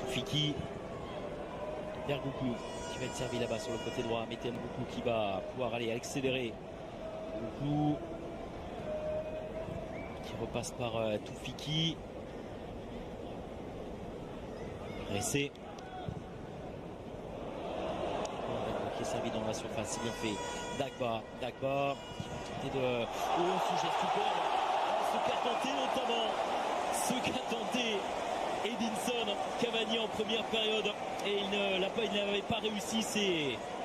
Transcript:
Toufiki vers Goukou qui va être servi là-bas sur le côté droit. Meten Goukou qui va pouvoir aller accélérer. Goukou qui repasse par Toufiki. Ressé qui est servi dans la surface, c'est bien fait. Dagba qui va tenter de... Oh, ce geste superbe, ce qu'a tenté notamment, ce qu'a tenté Edinson Cavani en première période et il n'avait pas réussi. C'est